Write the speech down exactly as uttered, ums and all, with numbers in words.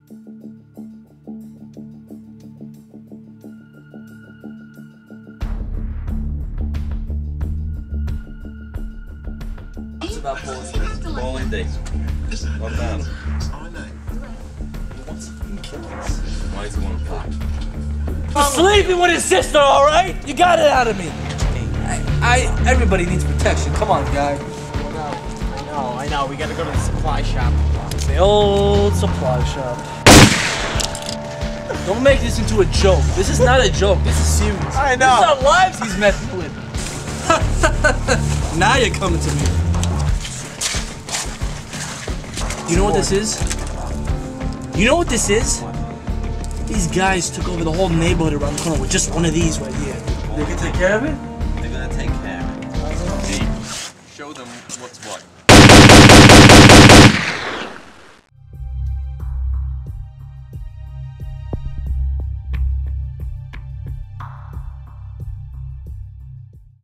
It's about balling. Balling days. One down. Why is he one pack? He's sleeping with his sister, alright? You got it out of me. I, I, everybody needs protection. Come on, guy. I know, I know, I know. We gotta go to the supply shop. The old supply shop. Don't make this into a joke. This is not a joke. This is serious. I know. This is our lives he's messing with. Now you're coming to me. You know what this is? You know what this is? These guys took over the whole neighborhood around the corner with just one of these right here. They can take care of it? They're gonna take care of it. Show them what's what.